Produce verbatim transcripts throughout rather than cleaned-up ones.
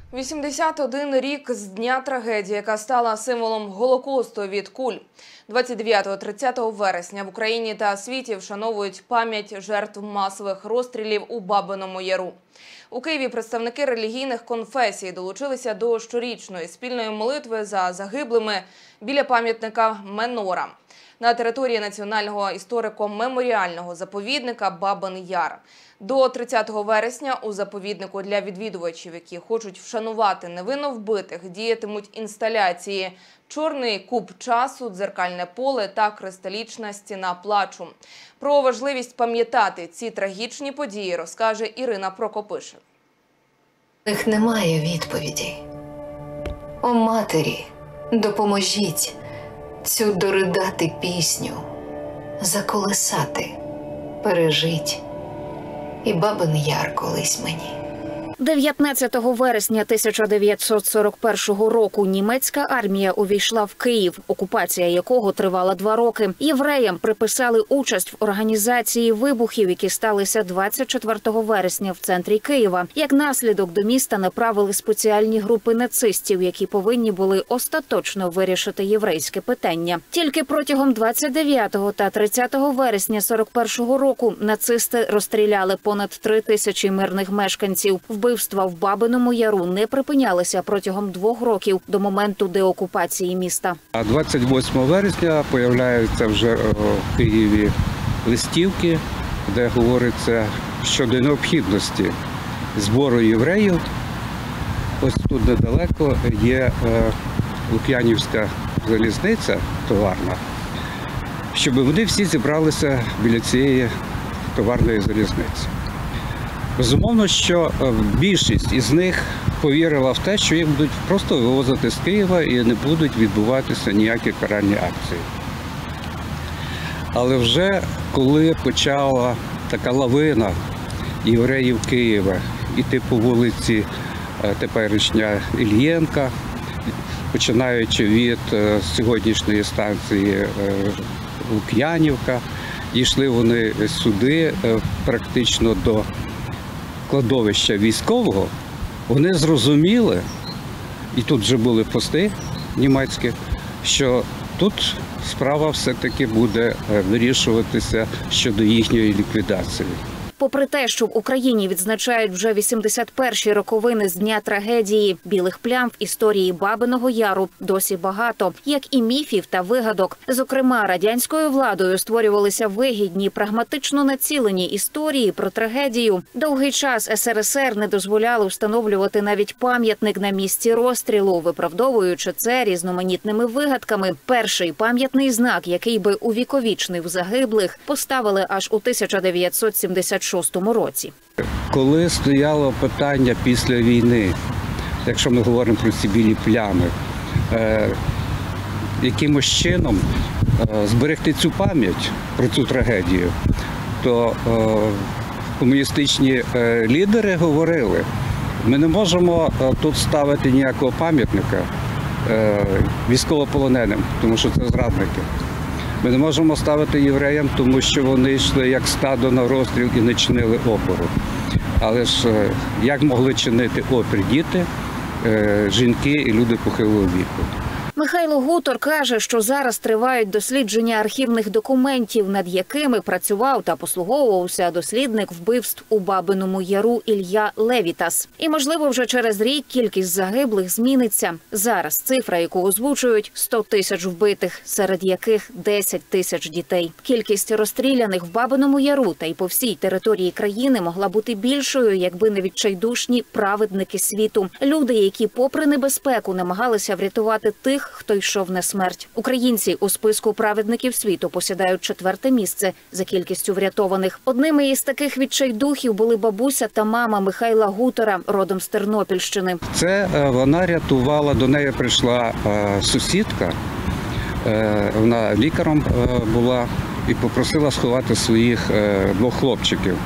вісімдесят один рік з дня трагедії, яка стала символом Голокосту від куль. двадцять дев'ятого - тридцятого вересня в Україні та світі вшановують пам'ять жертв масових розстрілів у Бабиному Яру. У Києві представники релігійних конфесій долучилися до щорічної спільної молитви за загиблими біля пам'ятника Менора на території Національного історико-меморіального заповідника Бабин Яр. До тридцятого вересня у заповіднику для відвідувачів, які хочуть вшанувати невинно вбитих, діятимуть інсталяції «Чорний куб часу», «Дзеркальне поле» та «Кристалічна стіна плачу». Про важливість пам'ятати ці трагічні події розкаже Ірина Прокопишин. У них немає відповіді. О, матері, допоможіть цю доридати пісню, заколисати, пережить. І Бабин Яр колись мені. дев'ятнадцятого вересня тисяча дев'ятсот сорок першого року німецька армія увійшла в Київ, окупація якого тривала два роки. Євреям приписали участь в організації вибухів, які сталися двадцять четвертого вересня в центрі Києва. Як наслідок до міста направили спеціальні групи нацистів, які повинні були остаточно вирішити єврейське питання. Тільки протягом двадцять дев'ятого та тридцятого вересня сорок першого року нацисти розстріляли понад три тисячі мирних мешканців. Вбивства в Бабиному Яру не припинялися протягом двох років до моменту деокупації міста. двадцять восьмого вересня появляються вже в Києві листівки, де говориться щодо необхідності збору євреїв. Ось тут недалеко є Лук'янівська залізниця товарна, щоб вони всі зібралися біля цієї товарної залізниці. Безумовно, що більшість із них повірила в те, що їх будуть просто вивозити з Києва і не будуть відбуватися ніякі каральні акції. Але вже коли почала така лавина євреїв Києва іти по вулиці теперішня Ільєнка, починаючи від сьогоднішньої станції Лук'янівка, йшли вони сюди практично до кладовища військового, вони зрозуміли, і тут вже були пости німецькі, що тут справа все-таки буде вирішуватися щодо їхньої ліквідації. Попри те, що в Україні відзначають вже вісімдесят перші роковини з дня трагедії, білих плям в історії Бабиного Яру досі багато, як і міфів та вигадок. Зокрема, радянською владою створювалися вигідні, прагматично націлені історії про трагедію. Довгий час ес ер ес ер не дозволяли встановлювати навіть пам'ятник на місці розстрілу, виправдовуючи це різноманітними вигадками. Перший пам'ятний знак, який би увіковічнив загиблих, поставили аж у тисяча дев'ятсот сімдесят шостому році. Коли стояло питання після війни, якщо ми говоримо про ці білі плями, е, якимось чином е, зберегти цю пам'ять про цю трагедію, то е, комуністичні е, лідери говорили, ми не можемо е, тут ставити ніякого пам'ятника е, військовополоненим, тому що це зрадники. Ми не можемо ставити євреям, тому що вони йшли як стадо на розстріл і не чинили опору. Але ж як могли чинити опір діти, жінки і люди похилого віку? Михайло Гутор каже, що зараз тривають дослідження архівних документів, над якими працював та послуговувався дослідник вбивств у Бабиному Яру Ілля Левітас. І, можливо, вже через рік кількість загиблих зміниться. Зараз цифра, яку озвучують – сто тисяч вбитих, серед яких десять тисяч дітей. Кількість розстріляних в Бабиному Яру та й по всій території країни могла бути більшою, якби не відчайдушні праведники світу. Люди, які попри небезпеку намагалися врятувати тих, хто йшов на смерть. Українці у списку праведників світу посідають четверте місце за кількістю врятованих. Одними із таких відчайдухів були бабуся та мама Михайла Гутора, родом з Тернопільщини. Це вона рятувала, до неї прийшла сусідка, вона лікарем була і попросила сховати своїх двох хлопчиків.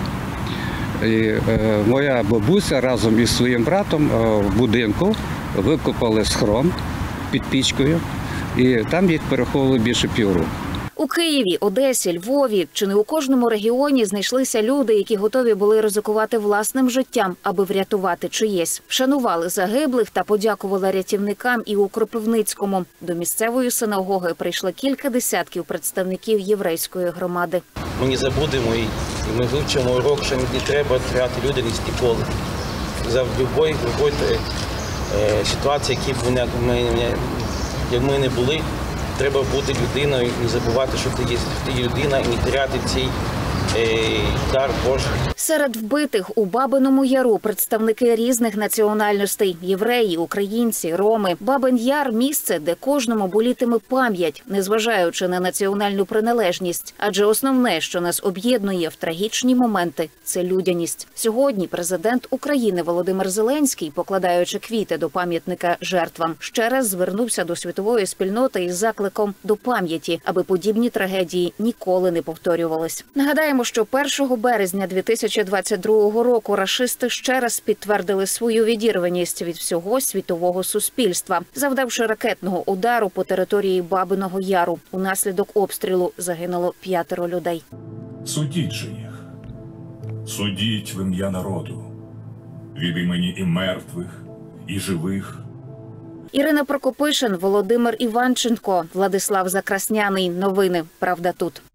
І моя бабуся разом із своїм братом в будинку викопали схрон під пічкою, і там їх переховували більше півроку. У Києві, Одесі, Львові чи не у кожному регіоні знайшлися люди, які готові були ризикувати власним життям, аби врятувати чиєсь. Вшанували загиблих та подякували рятівникам і у Кропивницькому. До місцевої синагоги прийшло кілька десятків представників єврейської громади. Ми не забудемо і ми вивчимо урок, що не треба теряти людяність ніколи. За будь-якої ситуації, які б ми, як ми не були, треба бути людиною, не забувати, що ти є, ти є людина, і не теряти цей е, дар Божий. Серед вбитих у Бабиному Яру представники різних національностей – євреї, українці, роми. Бабин Яр – місце, де кожному болітиме пам'ять, незважаючи на національну приналежність. Адже основне, що нас об'єднує в трагічні моменти – це людяність. Сьогодні президент України Володимир Зеленський, покладаючи квіти до пам'ятника жертвам, ще раз звернувся до світової спільноти із закликом до пам'яті, аби подібні трагедії ніколи не повторювались. Нагадаємо, що першого березня дві тисячі двадцять другого року рашисти ще раз підтвердили свою відірваність від всього світового суспільства, завдавши ракетного удару по території Бабиного Яру. Унаслідок обстрілу загинуло п'ятеро людей. Судіть же їх, судіть в ім'я народу, від імені і мертвих, і живих. Ірина Прокопишин, Володимир Іванченко, Владислав Закрасняний. Новини «Правда тут».